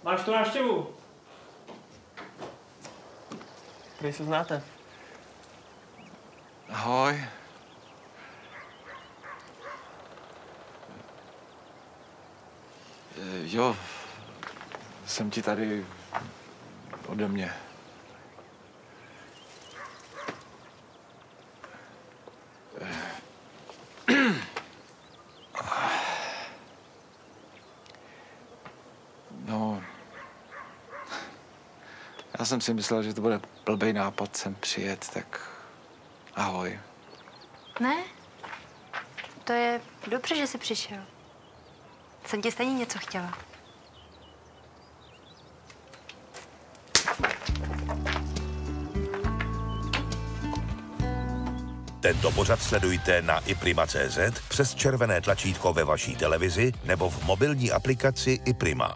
Máš tu návštěvu? Prý se znáte. Ahoj. Jo, jsem ti tady ode mě. No, já jsem si myslel, že to bude blbej nápad sem přijet, tak ahoj. Ne, to je dobře, že jsi přišel. Jsem tě stejně něco chtěla. Tento pořad sledujte na iprima.cz, přes červené tlačítko ve vaší televizi nebo v mobilní aplikaci iPrima.